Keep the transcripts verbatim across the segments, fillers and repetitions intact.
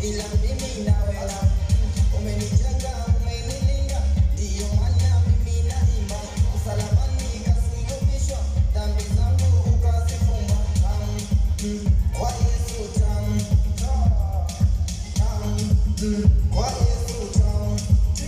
bila mimi nawe. Umenijenga, umenilinda, ndiyo maana mimi naimba. Msalabani kasulubishwa, dhambi zangu ukazifumba. Kwa Yesu tamu, tamu, kwa Yesu tamu.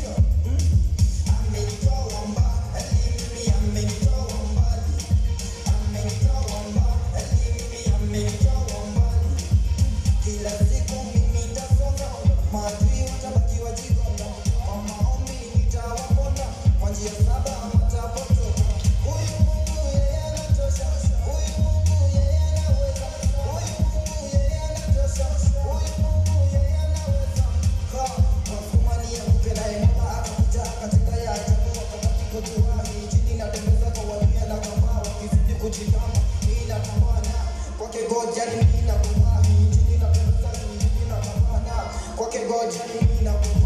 Amenitoa mbali, mimi amenitoa mbali. Amenitoa mbali, mimi amenitoa mbali. Kila siku mimi nitasonga, maadui watabaki wajigonga. Kwa maombi nitawaponda, kwa njia saba watapotoka. Huyu Mungu yeye anatosha, huyu Mungu yeye anaweza, huyu Mungu yeye anatosha, huyu Mungu yeye anaweza. Ha, mafumani ya kupenda ya mama akakuja akatenda ya ajabu wakabaki kujua. Hii chini natembeza kwa wadunia na kama wakizidi kujitama. Hii natambana kwake goja ni mimi na kumaa. Hii chini natembeza ni mimi na kama kwake goja ni mimi na kumaa.